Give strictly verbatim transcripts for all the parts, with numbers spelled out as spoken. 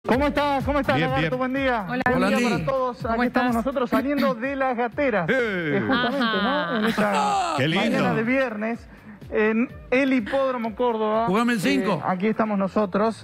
¿Cómo estás? ¿Cómo estás, Bien, Lagarto? bien. Buen día. Hola, Buen Hola, día Lee. para todos. ¿Cómo Aquí estamos estás? nosotros saliendo de las gateras. ¡Eh! Eh, justamente, Ajá. ¿no? En esta ¡Qué lindo! mañana de viernes, en el Hipódromo Córdoba. Jugame el cinco. Eh, aquí estamos nosotros.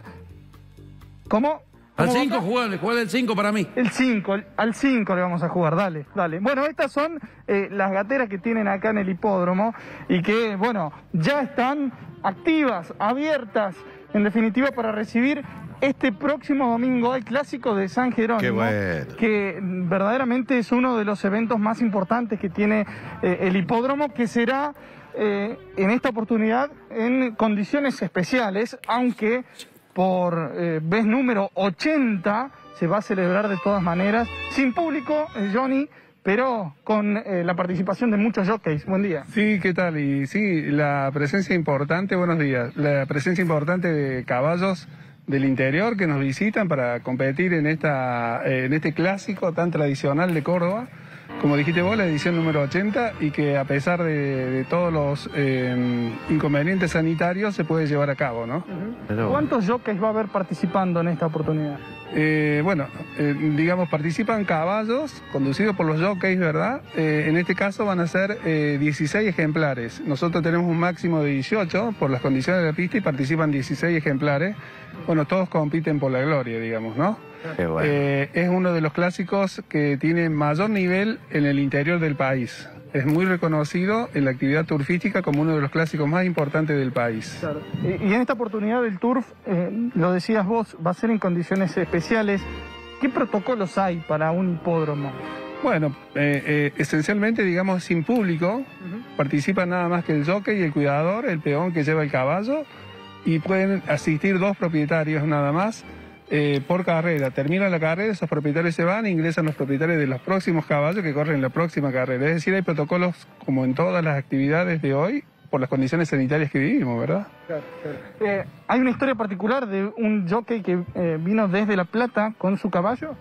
¿Cómo? Al ¿Cómo cinco, vas? jugale, jugale el cinco para mí. El cinco, al cinco le vamos a jugar, dale, dale. Bueno, estas son eh, las gateras que tienen acá en el hipódromo y que, bueno, ya están activas, abiertas, en definitiva, para recibir este próximo domingo el clásico de San Jerónimo. Qué bueno. Que verdaderamente es uno de los eventos más importantes que tiene eh, el hipódromo, que será eh, en esta oportunidad en condiciones especiales, aunque por eh, vez número ochenta se va a celebrar de todas maneras, sin público, eh, Johnny, pero con eh, la participación de muchos jockeys. Buen día. Sí, ¿qué tal? Y sí, la presencia importante, buenos días, la presencia importante de caballos del interior que nos visitan para competir en, esta, eh, en este clásico tan tradicional de Córdoba. Como dijiste vos, la edición número ochenta, y que a pesar de, de todos los eh, inconvenientes sanitarios se puede llevar a cabo, ¿no? Pero- ¿Cuántos jockeys va a haber participando en esta oportunidad? Eh, bueno, eh, digamos, participan caballos conducidos por los jockeys, ¿verdad? Eh, en este caso van a ser eh, dieciséis ejemplares. Nosotros tenemos un máximo de dieciocho por las condiciones de la pista y participan dieciséis ejemplares. Bueno, todos compiten por la gloria, digamos, ¿no? Qué bueno. Eh, es uno de los clásicos que tiene mayor nivel en el interior del país. Es muy reconocido en la actividad turfística como uno de los clásicos más importantes del país. Claro. Y, y en esta oportunidad del turf, eh, lo decías vos, va a ser en condiciones especiales. ¿Qué protocolos hay para un hipódromo? Bueno, eh, eh, esencialmente, digamos, sin público, participa nada más que el jockey y el cuidador, el peón que lleva el caballo, y pueden asistir dos propietarios nada más eh, por carrera. Termina la carrera, esos propietarios se van e ingresan los propietarios de los próximos caballos que corren la próxima carrera. Es decir, hay protocolos como en todas las actividades de hoy por las condiciones sanitarias que vivimos, ¿verdad? Eh, ¿Hay una historia particular de un jockey que eh, vino desde La Plata con su caballo?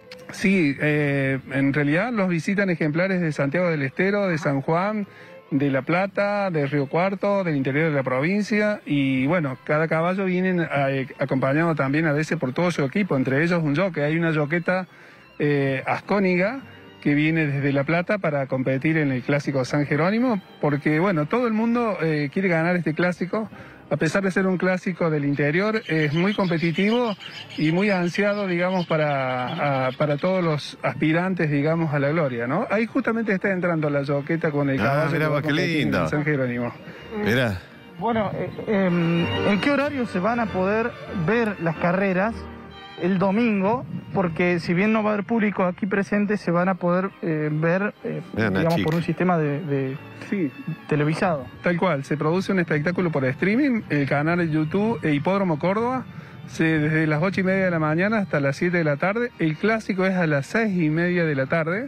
Sí, eh, en realidad los visitan ejemplares de Santiago del Estero, de San Juan, de La Plata, de Río Cuarto, del interior de la provincia, y bueno, cada caballo viene eh, acompañado también a veces por todo su equipo, entre ellos un jockey. Hay una joqueta eh, ascóniga que viene desde La Plata para competir en el clásico San Jerónimo, porque bueno, todo el mundo eh, quiere ganar este clásico. A pesar de ser un clásico del interior, es muy competitivo y muy ansiado, digamos, para, a- para todos los aspirantes, digamos, a la gloria, ¿no? Ahí justamente está entrando la joqueta con el Ah, caballo mirá que va a vos, qué competir lindo. en San Jerónimo. Mirá. Bueno, eh, eh, ¿en qué horario se van a poder ver las carreras el domingo? Porque si bien no va a haber público aquí presente, se van a poder eh, ver, eh, Mirá, una digamos, chica. por un sistema de, de Sí, televisado. tal cual. Se produce un espectáculo por streaming, el canal de YouTube e Hipódromo Córdoba, se, desde las ocho y media de la mañana hasta las siete de la tarde. El clásico es a las seis y media de la tarde.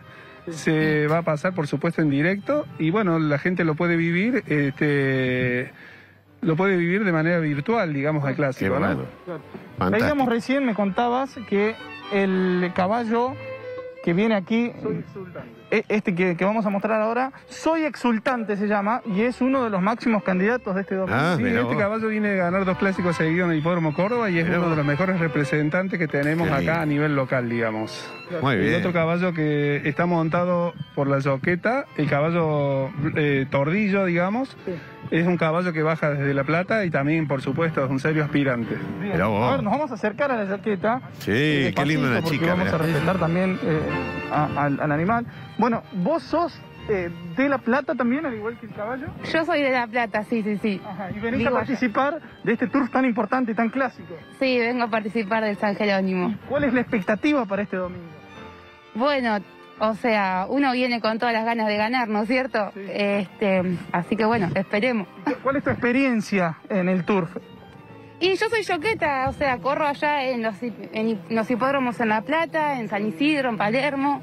Se va a pasar, por supuesto, en directo, y bueno, la gente lo puede vivir, este, lo puede vivir de manera virtual, digamos, al Qué clásico, ¿no? bueno. Veíamos Fantástico. recién, me contabas, que el caballo que viene aquí, e- este que, que vamos a mostrar ahora, Soy Exultante se llama, y es uno de los máximos candidatos de este domingo. Ah, Sí, mirá este vos. caballo viene de ganar dos clásicos seguidos en el Hipódromo Córdoba y es Mirá uno vos. de los mejores representantes que tenemos Qué acá lindo. a nivel local, digamos. Muy El bien. otro caballo que está montado por la joqueta, el caballo eh, tordillo, digamos, Sí. es un caballo que baja desde La Plata y también, por supuesto, es un serio aspirante. Bien. Mirá vos. A ver, nos vamos a acercar a la jaqueta. Sí, eh, qué linda despacito, una porque chica, vamos mirá. a respetar también eh, a- al, al animal. Bueno, vos sos eh, de La Plata también, al igual que el caballo. Yo soy de La Plata, sí, sí, sí. Ajá, y venís Vivo a allá. participar de este tour tan importante y tan clásico. Sí, vengo a participar del San Jerónimo. ¿Cuál es la expectativa para este domingo? Bueno, o sea, uno viene con todas las ganas de ganar, ¿no es cierto? Sí. Este, así que bueno, esperemos. ¿Cuál es tu experiencia en el turf? Y yo soy yoqueta, o sea, corro allá en los, hip- en los hipódromos en La Plata, en San Isidro, en Palermo.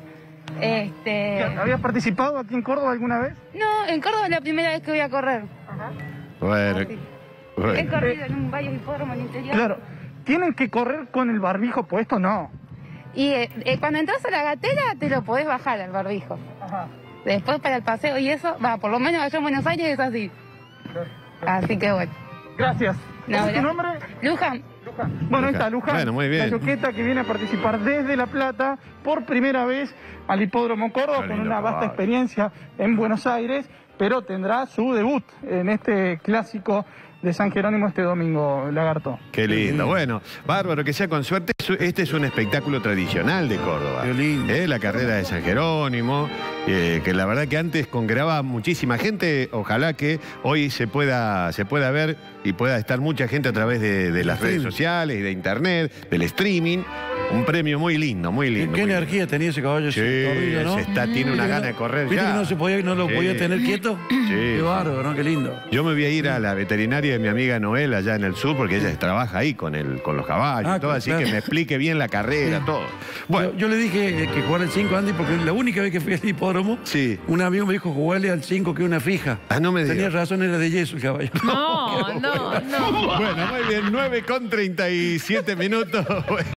Este, ¿Habías participado aquí en Córdoba alguna vez? no, en Córdoba es la primera vez que voy a correr. Bueno, Así. He bueno. corrido en un- varios hipódromos en el interior. Claro. ¿Tienen que correr con el barbijo puesto? No. Y eh, eh, cuando entras a la gatera te lo podés bajar al barbijo. Ajá. Después para el paseo y eso, va, por lo menos allá en Buenos Aires es así. Así que bueno. Gracias. No, ¿Cuál es tu gracias. nombre? Luján, Bueno, ahí está Luján, Bueno, muy bien. la yoqueta que viene a participar desde La Plata por primera vez al Hipódromo Córdoba, Qué con lindo una vasta caballo. experiencia en Buenos Aires, pero tendrá su debut en este clásico de San Jerónimo este domingo, Lagarto. Qué lindo. Bueno, bárbaro, que sea con suerte. Este es un espectáculo tradicional de Córdoba. Qué lindo. Eh, La carrera de San Jerónimo, eh, que la verdad que antes congregaba muchísima gente. Ojalá que hoy se pueda, se pueda ver y pueda estar mucha gente a través de, de las redes sociales y de internet, del streaming. Un premio muy lindo, muy ¿Qué, lindo. qué muy lindo. energía tenía ese caballo? Sí, ese torrillo, ¿no? se está, tiene una ¿Viste gana que de no- correr ¿Viste ya. que no, se podía, no lo Sí. podía tener quieto? Qué sí. bárbaro, ¿no? Qué lindo. Yo me voy a ir a la veterinaria de mi amiga Noel allá en el sur, porque ella trabaja ahí con, el, con los caballos Ah, y todo, así claro. que me explique bien la carrera, todo. Bueno, Yo, yo le dije eh, que jugara el cinco, Andy, porque la única vez que fui al hipódromo, sí. un amigo me dijo jugarle al cinco, que es una fija. Ah, no me digas. Tenía razón, era de yeso el caballo. No, no, no. Bueno, muy bien, nueve con treinta y siete minutos.